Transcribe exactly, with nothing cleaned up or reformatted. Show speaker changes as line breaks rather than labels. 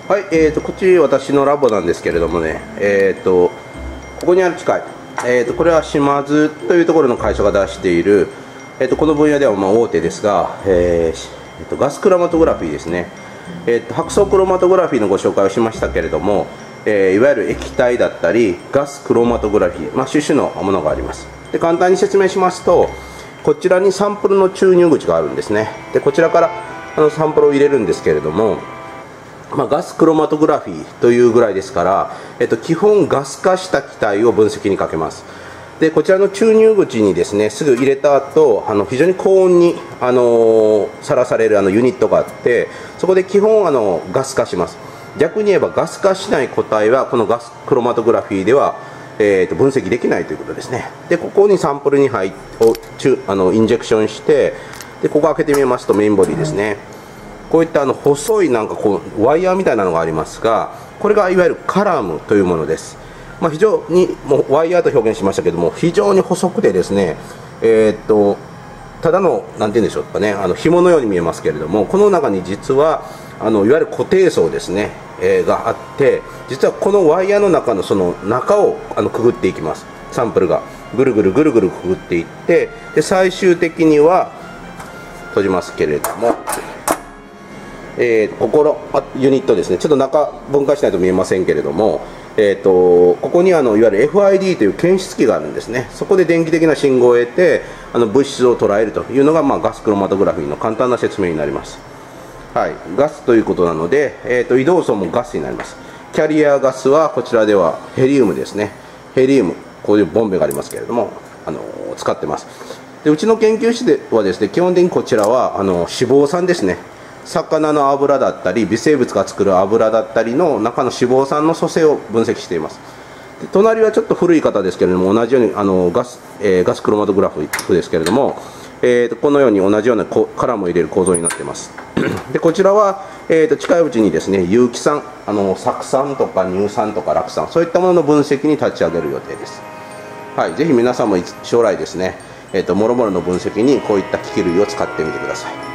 はい、えーと、こっち私のラボなんですけれどもね、えーと、ここにある機械、えーと、これは島津というところの会社が出している、えーと、この分野ではまあ大手ですが、えーえーと、ガスクロマトグラフィーですね、えーと、白層クロマトグラフィーのご紹介をしましたけれども、えー、いわゆる液体だったりガスクロマトグラフィー、まあ、種々のものがあります。で、簡単に説明しますと、こちらにサンプルの注入口があるんですね。で、こちらからあのサンプルを入れるんですけれども、まあ、ガスクロマトグラフィーというぐらいですから、えっと、基本ガス化した気体を分析にかけます。で、こちらの注入口にですね、すぐ入れた後、あの非常に高温にあのさらされるあのユニットがあって、そこで基本あのガス化します。逆に言えばガス化しない個体はこのガスクロマトグラフィーでは、えー、と分析できないということですね。で、ここにサンプルに入をあのインジェクションして、でここ開けてみますとメインボディですね。こういったあの細いなんかこうワイヤーみたいなのがありますが、これがいわゆるカラムというものです。まあ、非常にもうワイヤーと表現しましたけども、非常に細くてですね、えー、っとただのなんて言うんでしょうかね、あの紐のように見えますけれども、この中に実はあのいわゆる固定層ですね、えー、があって、実はこのワイヤーの中のその中をあのくぐっていきます。サンプルがぐるぐるぐるぐるくぐっていって、で最終的には閉じますけれども、えー、ここのユニットですね、ちょっと中分解しないと見えませんけれども、えー、とここにあのいわゆる エフアイディー という検出器があるんですね。そこで電気的な信号を得てあの物質を捉えるというのが、まあ、ガスクロマトグラフィーの簡単な説明になります。はい、ガスということなので、えー、と移動層もガスになります。キャリアガスはこちらではヘリウムですね。ヘリウム、こういうボンベがありますけれども、あの使ってます。で、うちの研究室ではですね、基本的にこちらはあの脂肪酸ですね。魚の油だったり微生物が作る油だったりの中の脂肪酸の組成を分析しています。で、隣はちょっと古い方ですけれども、同じようにあのガス、えー、ガスクロマトグラフですけれども、えー、とこのように同じようなカラムを入れる構造になっています。で、こちらは、えー、と近いうちにですね、有機酸、あの酢酸とか乳酸とか酪酸、そういったものの分析に立ち上げる予定です。はい、ぜひ皆さんも将来ですね、えー、ともろもろの分析にこういった機器類を使ってみてください。